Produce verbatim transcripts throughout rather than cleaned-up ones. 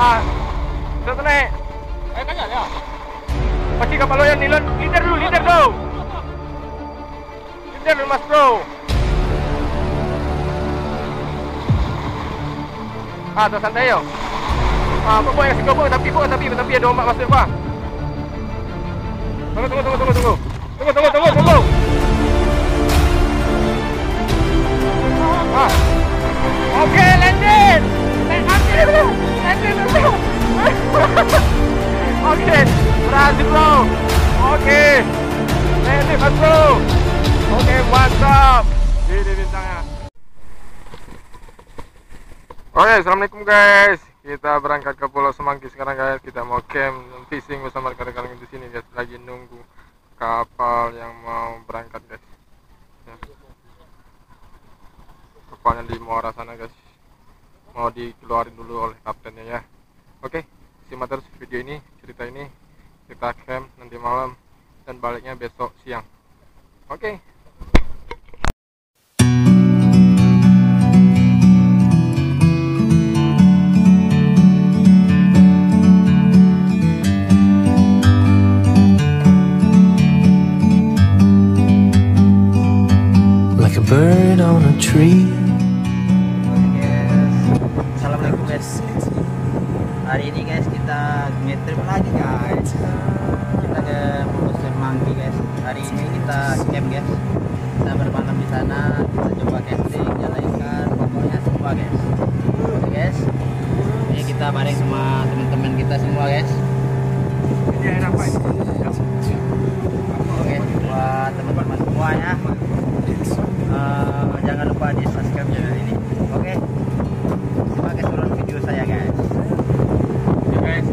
Ah, sudah naik. Eh, kan ya? Pasti kapal lo yang nilon. Leader dulu, leader dulu. Leader dulu, Mas Bro. Ah, tu santai yo. Ah, apa yang sih kau tapi kau tapi tapi ada ombak masuk apa? Tunggu, tunggu, tunggu, tunggu, tunggu. Tunggu, tunggu, tunggu, tunggu. Ah. Okey, landed. Landed dulu. Landed dulu. Okey, berhasil bro. Okey. Landed Mas Bro. Okey, mantap. Ini bintangnya. Oke, assalamualaikum guys. Kita berangkat ke Pulau Semanggi sekarang guys. Kita mau camp fishing bersama rekan-rekan di sini guys. Lagi nunggu kapal yang mau berangkat guys. Ya. Kapalnya di muara sana guys. Mau dikeluarin dulu oleh kaptennya ya. Oke, simak terus video ini, cerita ini. Kita camp nanti malam dan baliknya besok siang. Oke. Bird on a tree. Yes. Assalamualaikum guys. Hari ini guys kita ngetrip lagi guys. Kita ke Pulau Semanggi guys. Hari ini kita camp guys. Kita bermalam di sana. Kita coba casting, jalan ikan, pokoknya semua guys. Oke guys. Ini kita bareng sama teman-teman kita semua guys. Ini air apa ini? Oke, buat teman-teman semuanya. Uh, jangan lupa di subscribe channel ini. Oke, simak keseluruhan video saya guys. Oke guys.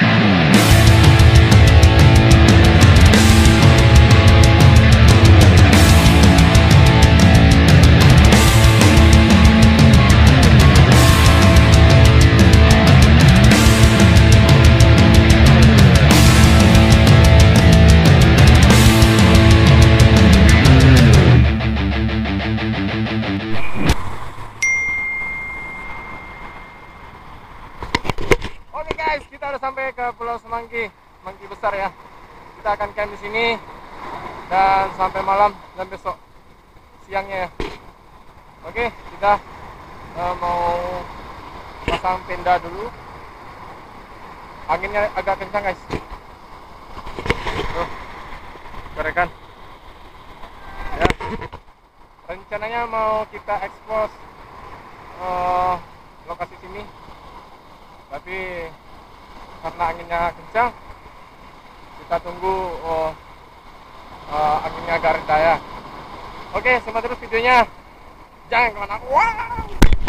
Oke guys, kita udah sampai ke Pulau Semanggi, Semanggi besar ya. Kita akan camp di sini dan sampai malam dan besok siangnya ya. Oke, kita uh, mau pasang tenda dulu. Anginnya agak kencang guys. Tuh, kerekan. Ya. Rencananya mau kita ekspos uh, lokasi sini. Tapi karena anginnya kencang, kita tunggu oh, uh, anginnya agak reda ya. Oke, simak terus videonya. Jangan kemana. Wow.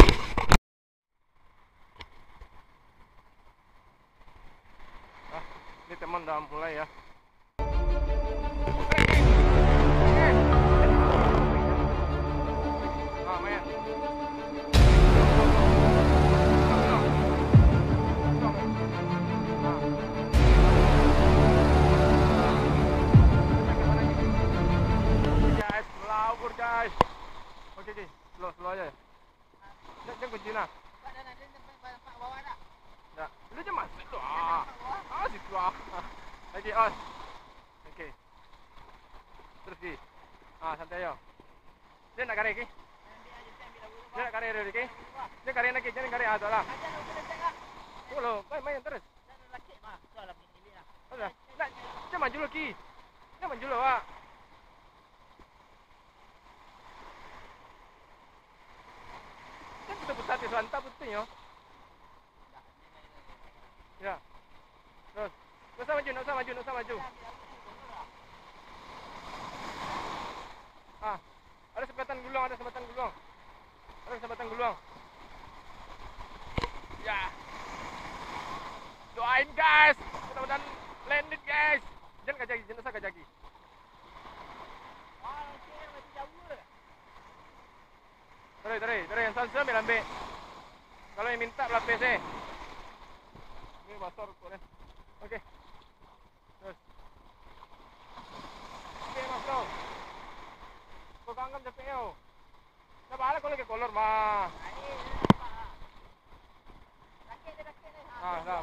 Nah, ini teman udah mulai ya. Ah, main. Guys, oke oke, slow slow aja. Jangan jangan kunci nah. Ya, lu aja mas itu ah, ah situ ah. Lagi on. Oke. Terus ki, ah santai yo. Dia nak karek ki? Dia nak karek dulu ki? Dia karek lagi, jangan karek ah tu lah. Follow, main main terus. Ada, nak, jangan maju dulu ki. Jangan maju dulu ah. Kita pusat di Suanta betul ya. Ya. Terus. Nggak usah maju, nggak usah maju, nggak usah maju. Ah, ada sempatan gulung, ada sempatan gulung. Ada sempatan gulung. Ya. Doain guys, mudah-mudahan landed guys. Jangan kajaki, jangan usah kajaki. Tarik, tarik, tarik. Yang salsa ambil ambil. Kalau yang minta pelapis eh. Ini basah rukuk ni. Okey. Terus. Okey mas bro. Kau kanggam capek yo. Dah bahala kalau ke kolor mah. Ah, dah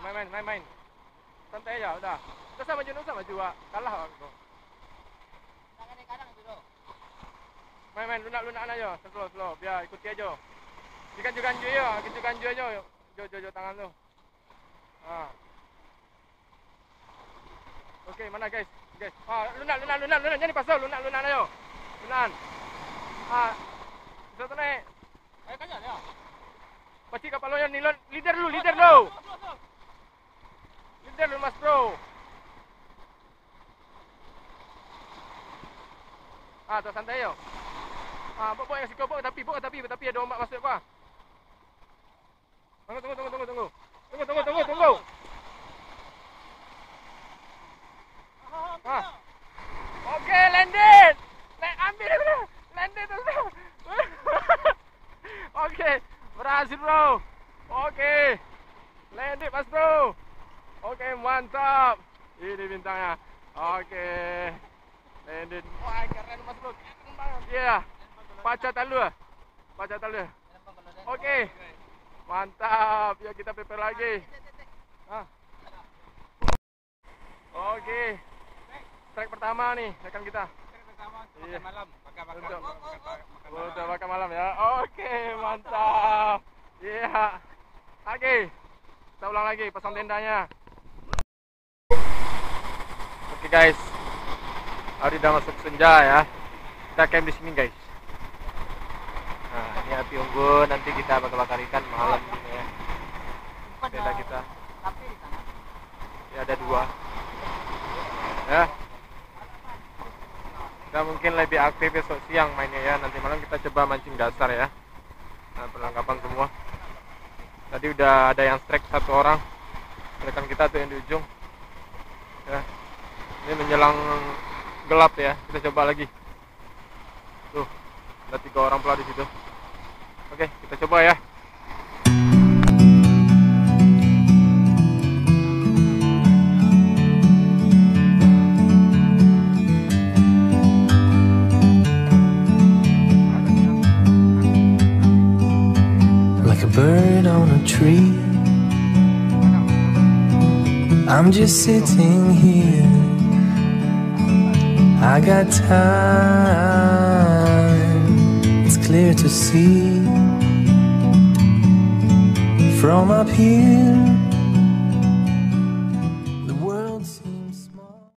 dah. Kita sama je, sama maju ah. Kalah aku. Main main lunak-lunakan aja, slow slow. Biar ikuti aja. Jangan ganju ya, ganju ganju aja. Jo jo jo tangan tu. Ha. Okey, mana guys? Guys. Ha, lunak lunak lunak lunak. Jangan pasal lunak lunak aja. Lunak. Ha. Satu naik. Ayo kanya dia. Pasti kapal lo yang nilon leader dulu, leader dulu. Leader dulu Mas Bro. Ah, tu santai yo. Ah, bawa yang sikau bawa tapi bawa tapi tapi ada ombak masuk apa? Tunggu tunggu tunggu tunggu tunggu. Tunggu tunggu tunggu tunggu. Ah. Okey, landed. Land ambil dulu. Landed dulu. Okey, berhasil bro. Okey. Landed Mas Bro. Okey, mantap. Ini bintangnya. Okey. Landed. Wah, keren Mas Bro. Keren banget. Ya. Paca talu. Paca talu. Okey. Mantap. Ya kita prepare lagi. Ah. Okey. Strike pertama nih rekan kita. Strike pertama makan iya. malam, makan makan. Untuk, makan, untuk makan malam ya. Okey, mantap. Iya. Okey. Kita ulang lagi pasang tendanya. Okey guys. Hari dah masuk senja ya. Kita camp di sini guys. Nah, ini api unggun, nanti kita bakar-bakar ikan malam ini ya. Tenda kita. Ya ada dua. Ya. Kita mungkin lebih aktif besok siang mainnya ya. Nanti malam kita coba mancing dasar ya. Nah, perlengkapan semua. Tadi udah ada yang strike satu orang. Rekan kita tuh yang di ujung. Ya. Ini menjelang gelap ya. Kita coba lagi. Tuh, ada tiga orang pula di situ. Oke, kita coba ya. Like a bird on a tree, I'm just sitting here. I got time, it's clear to see from up here.